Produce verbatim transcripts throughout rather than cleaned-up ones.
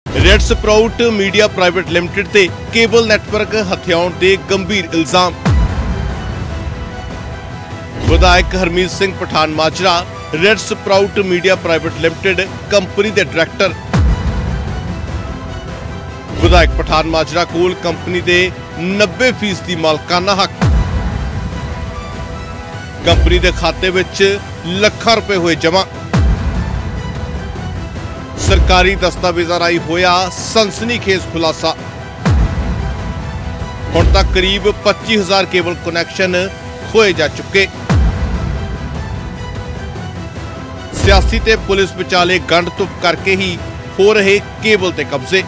Red Sprout Media Private Limited ਤੇ cable network ਹਥਿਆਉਣ ਦੇ ਗੰਭੀਰ ਇਲਜ਼ਾਮ। ਵਿਧਾਇਕ Harmeet Singh Pathan Majra Red Sprout Media Private Limited company ਦੇ ਡਾਇਰੈਕਟਰ। ਵਿਧਾਇਕ ਪਠਾਨ ਮਾਜਰਾ ਕੋਲ ਕੰਪਨੀ ਦੇ ਨੱਬੇ ਫੀਸਦੀ ਮਾਲਕਾਨਾ ਹੱਕ। ਕੰਪਨੀ ਦੇ ਖਾਤੇ ਵਿੱਚ ਲੱਖਾਂ ਰੁਪਏ ਹੋਏ ਜਮ੍ਹਾਂ। सरकारी दस्तावेज़ां राही होया सनसनीखेज खुलासा। हुण तक करीब पच्ची हज़ार केबल कनैक्शन खोए जा चुके। सियासी ते पुलिस विचाले गंढ धुप करके ही हो रहे केबल ते कब्जे।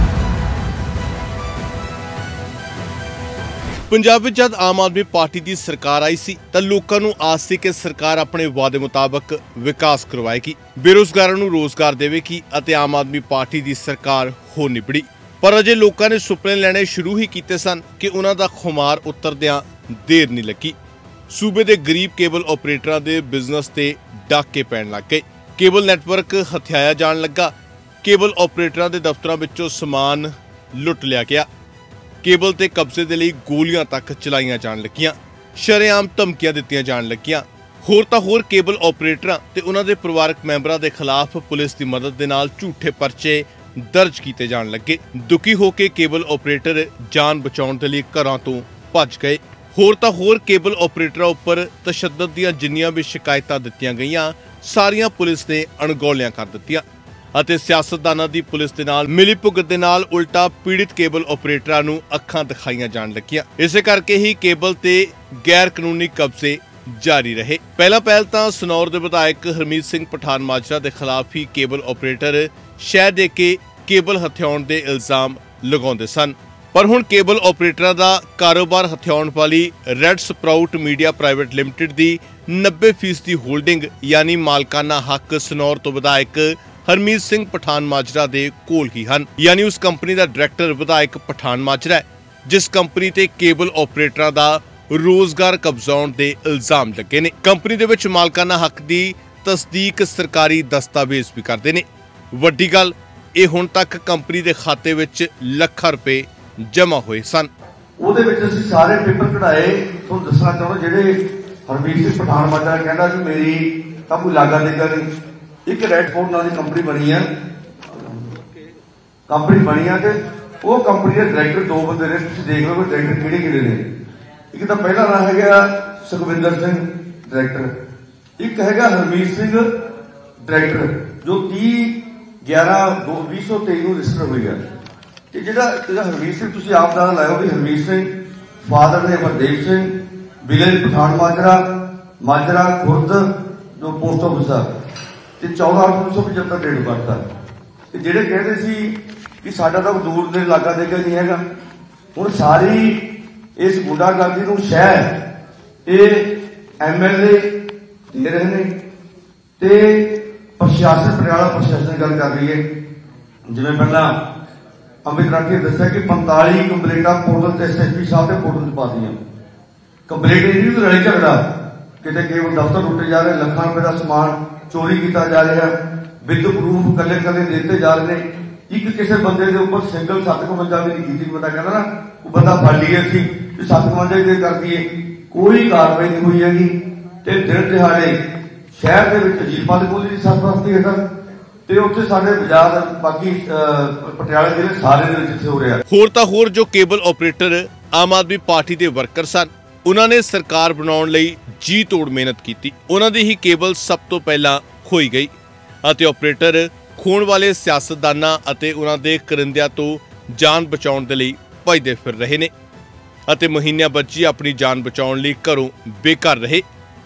पंजाब विच जद आम आदमी पार्टी की सरकार आई सी तां लोकां नूं आस सी कि सरकार अपने वादे मुताबक विकास करवाएगी, बेरोजगारां नूं रोजगार देवेगी अते आम आदमी पार्टी की सरकार हो निबड़ी। पर अजे लोकां ने सुपने लैणे शुरू ही कीते सन कि उन्हां दा खुमार उतरदियां देर नहीं लगी। सूबे दे गरीब केबल ऑपरेटरां दे बिजनेस ते डाके पैण लग गए। केबल नैटवर्क हथियाया जाण लगा। केबल ऑपरेटरां दे दफ्तरां विचों समान लुट लिया गया। केबल ते कब्जे दे लई गोलियां तक चलाईयां जाण लगियां। शरेआम धमकियां दित्तियां जाण लगियां। होर तां होर केबल ऑपरेटरां ते उन्हां दे परिवारक मैंबरां दे खिलाफ पुलिस की मदद दे नाल झूठे परचे दर्ज कीते जाण लगे। दुखी होके केबल ऑपरेटर जान बचाउण दे लई घरां तों भज गए। होर तां होर केबल ऑपरेटरां उपर तशद्दद दीआं जिन्नियां भी शिकायतां दित्तियां गईयां सारियां पुलिस ने अणगौलियां कर दित्तियां ਅਤੇ ਸਿਆਸਤਦਾਨਾਂ ਦੀ ਪੁਲਿਸ ਦੇ ਨਾਲ ਮਿਲੀ ਭੁਗਤ ਦੇ ਨਾਲ ਉਲਟਾ ਪੀੜਿਤ ਕੇਬਲ ਆਪਰੇਟਰਾਂ ਨੂੰ ਅੱਖਾਂ ਦਿਖਾਈਆਂ ਜਾਣ ਲੱਗੀਆਂ। ਇਸੇ ਕਰਕੇ ਹੀ ਕੇਬਲ ਤੇ ਗੈਰ ਕਾਨੂੰਨੀ ਕਬਜ਼ੇ ਜਾਰੀ ਰਹੇ। ਪਹਿਲਾਂ ਪਹਿਲ ਤਾਂ ਸਨੌਰ ਦੇ ਵਿਧਾਇਕ ਹਰਮੀਤ ਸਿੰਘ ਪਠਾਨ ਮਾਜਰਾ ਦੇ ਖਿਲਾਫ ਹੀ ਕੇਬਲ ਆਪਰੇਟਰ ਸ਼ਹਿ ਦੇ ਕੇ ਕੇਬਲ ਹਥਿਆਉਣ ਦੇ ਇਲਜ਼ਾਮ ਲਗਾਉਂਦੇ ਸਨ। ਪਰ ਹੁਣ ਕੇਬਲ ਆਪਰੇਟਰਾਂ ਦਾ ਕਾਰੋਬਾਰ ਹਥਿਆਉਣ ਵਾਲੀ Red Sprout Media Private Limited ਦੀ ਨੱਬੇ ਫੀਸਦੀ ਹੋਲਡਿੰਗ यानी मालकाना हक सनौर तो विधायक हरमीत सिंह पठान माजरा दे कोल ही हन। यानी उस कंपनी का डायरैक्टर विधायक पठान माजरा है जिस कंपनी ते केबल ऑपरेटरां दा रोजगार कब्जाउण दे इल्जाम लगे ने। कंपनी दे विच मालकाना हक दी तस्दीक सरकारी दस्तावेज भी करदे ने। वड्डी गल ये हुण तक कंपनी दे खाते विच ਲੱਖਾਂ रुपए जमा होए सन। ਉਹਦੇ ਵਿੱਚ ਅਸੀਂ ਸਾਰੇ ਪੇਪਰ ਕਢਾਏ। ਤੁਹਾਨੂੰ ਦੱਸਣਾ ਚਾਹੁੰਦਾ ਜਿਹੜੇ ਹਰਮੀਤ ਸਿੰਘ ਪਠਾਨ ਮਾਜਰਾ ਕਹਿੰਦਾ ਕਿ ਮੇਰੀ ਤਾਂ ਕੋਈ ਲਾਗਾ ਦੇਗਾ ਨਹੀਂ। ਇੱਕ ਰੈਡਫੋਰਡ ਨਾਂ ਦੀ ਕੰਪਨੀ ਬਣੀ ਆ ਕੰਪਨੀ ਬਣੀ ਆ ਤੇ ਉਹ ਕੰਪਨੀ ਦੇ ਡਾਇਰੈਕਟਰ ਦੋ ਬੰਦੇ ਨੇ। ਤੁਸੀਂ ਦੇਖ ਲਓ ਕਿ ਡਾਇਰੈਕਟਰ ਕਿਹੜੇ ਕਿਹੜੇ ਨੇ। ਇੱਕ ਤਾਂ ਪਹਿਲਾ ਨਾਂ ਹੈਗਾ ਸੁਖਵਿੰਦਰ ਸਿੰਘ ਡਾਇਰੈਕਟਰ, ਇੱਕ ਹੈਗਾ ਹਰਮੀਤ ਸਿੰਘ ਡਾਇਰੈਕਟਰ ਜੋ ਤੀਹ ਗਿਆਰਾਂ ਵੀਹ ਸੌ ਤੇਈ ਨੂੰ ਰਜਿਸਟਰ ਹੋਈ ਆ। ਤੇ ਜਿਹੜਾ ਹਰਮੀਤ ਸਿੰਘ ਤੁਸੀਂ ਆਪ ਦਾ ਲਾਇਓ ਵੀ ਹਰਮੀਤ ਸਿੰਘ ਫਾਦਰ ਨੇ ਹਰਦੇਵ ਸਿੰਘ ਵਿਲੇਜ ਪਠਾਨ ਮਾਜਰਾ ਮਾਜਰਾ ਖੁਰਦ ਜੋ ਪੋਸਟ ਆਫਿਸ ਆ ਤੇ ਚੌਦਾਂ ਉੱਨੀ ਸੌ ਪਝੱਤਰ ਡੇਟ ਕਰਤਾ। ਤੇ ਜਿਹੜੇ ਕਹਿੰਦੇ ਸੀ ਕਿ ਸਾਡਾ ਤਾਂ ਦੂਰ ਦੇ ਲਾਗਾ ਦੇਗਾ ਨਹੀਂ ਹੈਗਾ, ਹੁਣ ਸਾਰੀ ਇਸ ਗੁੰਡਾਗਰਦੀ ਨੂੰ ਸ਼ਹਿਰ ਇਹ ਐਮਐਲਏ ਦੇ ਰਹੇ ਨੇ ਤੇ ਪ੍ਰਸ਼ਾਸਨ ਪਟਿਆਲਾ ਪ੍ਰਸ਼ਾਸਨ ਗੱਲ ਕਰ ਰਹੀ ਹੈ। ਜਿਵੇਂ ਪਹਿਲਾਂ ਅਮਿਤ ਰਾਠੀ ਦੱਸਿਆ ਕਿ ਪੰਤਾਲੀ ਕੰਪਲੇਂਟਾਂ ਪੋਰਟਲ ਤੇ ਐਸਐਸਪੀ ਸਾਹਿਬ ਦੇ ਪੋਰਟਲ ਤੇ ਪਾਤੀਆਂ। ਕੰਪਲੇਂਟ ਇਹਦੀ ਵੀ ਲੜਾਈ ਝਗੜਾ ਕਿਤੇ ਕੇਵਲ ਦਫ਼ਤਰ ਟੁੱਟੇ ਜਾ ਰਹੇ, ਲੱਖਾਂ ਰੁਪਏ ਦਾ ਸਮਾਨ ਚੋਰੀ ਕੀਤਾ ਜਾ ਰਿਹਾ, ਵਿਦ ਪ੍ਰੂਫ ਕੱਲੇ ਕੱਲੇ ਦਿੱਤੇ ਜਾ ਰਹੇ ਨੇ। ਇੱਕ ਕਿਸੇ ਬੰਦੇ ਦੇ ਉੱਪਰ ਸਿੰਗਲ ਸੱਤ ਕਵੰਜਾ ਵੀ ਨਹੀਂ ਕੀਤੀ। ਬੰਦਾ ਕਹਿੰਦਾ ਨਾ ਉਹ ਬੰਦਾ ਫੜ ਲਈਏ ਅਸੀਂ ਤੇ ਸੱਤ ਕਵੰਜਾ ਦੇ ਕਰ ਦਈਏ, ਕੋਈ ਕਾਰਵਾਈ ਨਹੀਂ ਹੋਈ ਹੈਗੀ। ਤੇ ਦਿਨ ਦਿਹਾੜੇ ਸ਼ਹਿਰ ਦੇ ਵਿੱਚ ਅਜੀਬਾਂ ਦੇ ਕੋਲ ਦੀ ਸਰਪ੍ਰਸਤੀ ਹੇਠ ਤੇ ਉੱਥੇ ਸਾਡੇ ਬਾਜ਼ਾਰ ਬਾਕੀ ਪਟਿਆਲਾ ਜ਼ਿਲ੍ਹੇ ਸਾਰੇ ਦੇ ਵਿੱਚ ਇੱਥੇ ਹੋ ਰਿਹਾ। ਹੋਰ ਤਾਂ ਹੋਰ ਜੋ cable operator Aam Aadmi party ਦੇ ਵਰਕਰ ਸਨ ਉਹਨਾਂ ਨੇ ਸਰਕਾਰ ਬਣਾਉਣ ਲਈ ਜੀ ਤੋੜ ਮਿਹਨਤ ਕੀਤੀ। ਉਹਨਾਂ ਦੀ ਹੀ ਕੇਬਲ ਸਭ ਤੋਂ ਪਹਿਲਾਂ ਖੋਈ ਗਈ ਅਤੇ ਆਪਰੇਟਰ ਖੋਣ ਵਾਲੇ ਸਿਆਸਤਦਾਨਾਂ ਅਤੇ ਉਹਨਾਂ ਦੇ ਕਰਿੰਦਿਆਂ ਤੋਂ ਜਾਨ ਬਚਾਉਣ ਦੇ ਲਈ ਭੱਜਦੇ ਫਿਰ ਰਹੇ ਨੇ ਅਤੇ ਮਹੀਨਿਆਂ ਬੱਚੀ ਆਪਣੀ ਜਾਨ ਬਚਾਉਣ ਲਈ ਘਰੋਂ ਬੇਘਰ ਰਹੇ।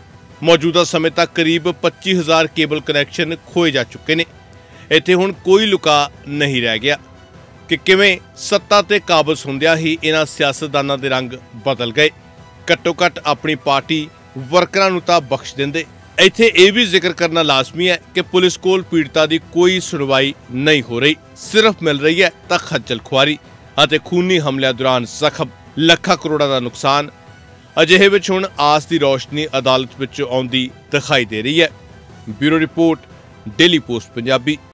ਮੌਜੂਦਾ ਸਮੇਂ ਤੱਕ ਕਰੀਬ ਪੱਚੀ ਹਜ਼ਾਰ ਕੇਬਲ ਕਨੈਕਸ਼ਨ ਖੋਏ ਜਾ ਚੁੱਕੇ ਨੇ। ਇੱਥੇ ਹੁਣ ਕੋਈ ਲੁਕਾ ਨਹੀਂ ਰਹਿ ਗਿਆ ਕਿ ਕਿਵੇਂ ਸੱਤਾ ਤੇ ਕਾਬਜ਼ ਹੁੰਦਿਆਂ ਹੀ ਇਹਨਾਂ ਸਿਆਸਤਦਾਨਾਂ ਦੇ ਰੰਗ ਬਦਲ ਗਏ। ਘੱਟੋ ਘੱਟ ਆਪਣੀ ਪਾਰਟੀ ਵਰਕਰਾਂ ਨੂੰ ਤਾਂ ਬਖਸ਼ ਦਿੰਦੇ। ਇੱਥੇ ਇਹ ਵੀ ਜ਼ਿਕਰ ਕਰਨਾ ਲਾਜ਼ਮੀ ਹੈ ਕਿ ਪੁਲਿਸ ਕੋਲ ਪੀੜਤਾਂ ਦੀ ਕੋਈ ਸੁਣਵਾਈ ਨਹੀਂ ਹੋ ਰਹੀ, ਸਿਰਫ ਮਿਲ ਰਹੀ ਹੈ ਤਾਂ ਖੱਜਲ ਖੁਆਰੀ ਅਤੇ ਖੂਨੀ ਹਮਲਿਆਂ ਦੌਰਾਨ ਜ਼ਖਮ। ਲੱਖਾਂ ਕਰੋੜਾਂ ਦਾ ਨੁਕਸਾਨ। ਅਜਿਹੇ ਵਿੱਚ ਹੁਣ ਆਸ ਦੀ ਰੋਸ਼ਨੀ ਅਦਾਲਤ ਵਿੱਚ ਆਉਂਦੀ ਦਿਖਾਈ ਦੇ ਰਹੀ ਹੈ। Bureau report, Daily Post Punjabi.